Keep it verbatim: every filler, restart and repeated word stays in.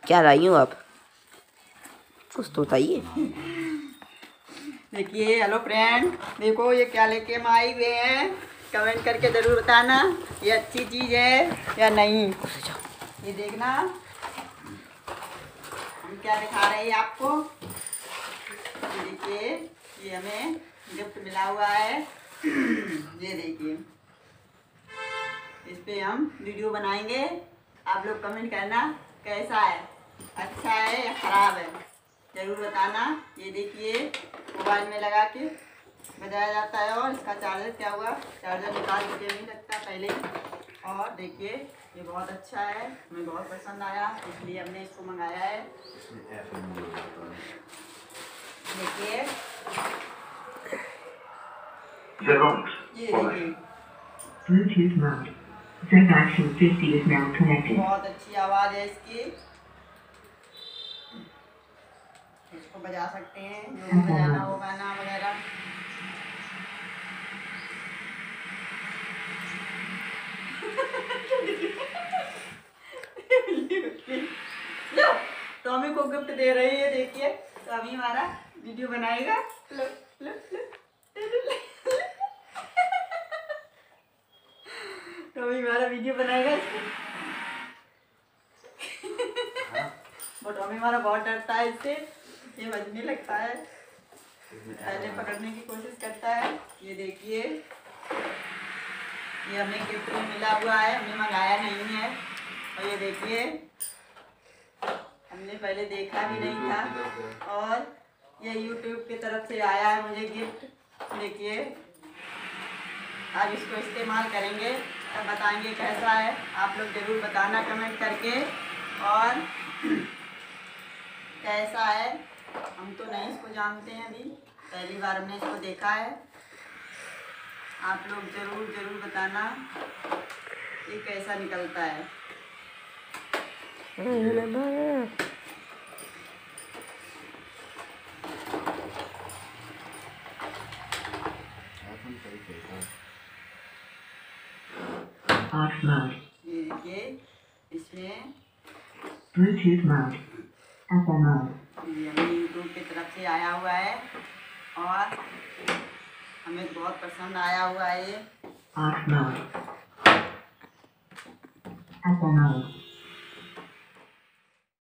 क्या लाई हूँ आप? कुछ तो बताइए। देखिए, हेलो फ्रेंड, देखो ये क्या लेके हम आए हुए हैं। कमेंट करके ज़रूर बताना ये अच्छी चीज़ है या नहीं। ये देखना हम क्या दिखा रहे हैं आपको। ये देखिए, ये हमें गिफ्ट मिला हुआ है। ये देखिए, इस पे हम वीडियो बनाएंगे। आप लोग कमेंट करना कैसा है, अच्छा है या ख़राब है, ज़रूर बताना। ये देखिए, मोबाइल में लगा के बजाया जाता है और इसका चार्जर क्या हुआ, चार्जर निकाल के नहीं लगता पहले। और देखिए, ये बहुत अच्छा है, हमें बहुत पसंद आया, इसलिए हमने इसको मंगाया है। देखिए, ये देखिए, Bluetooth mode. Z Action fifty is now connected. बहुत अच्छी आवाज़ है इसकी। इसको बजा सकते हैं, जो भी बजाना हो गाना वगैरह। तो हमें को गिफ्ट दे रही है। देखिए, तो अभी हमारा वीडियो बनाएगा। लो, लो, लो, तो अभी हमारा वीडियो बनाएगा इसको। बट अभी हमारा बहुत डरता है इससे, ये बजने लगता है, पहले पकड़ने की कोशिश करता है। ये देखिए, ये हमें गिफ्ट में मिला हुआ है, हमने मंगाया नहीं है। और ये देखिए, हमने पहले देखा भी नहीं था और ये यूट्यूब की तरफ से आया है मुझे गिफ्ट। देखिए, अब इसको इस्तेमाल करेंगे, तब बताएंगे कैसा है। आप लोग ज़रूर बताना कमेंट करके। और कैसा है, हम तो नहीं इसको जानते हैं, अभी पहली बार हमने इसको देखा है। आप लोग ज़रूर ज़रूर बताना ये कैसा निकलता है। Off mode. ये देखिए, इसमें Bluetooth mode. F M mode. ये हमें यूट्यूब की तरफ से आया हुआ है और हमें बहुत पसंद आया हुआ है ये। Off mode. F M mode.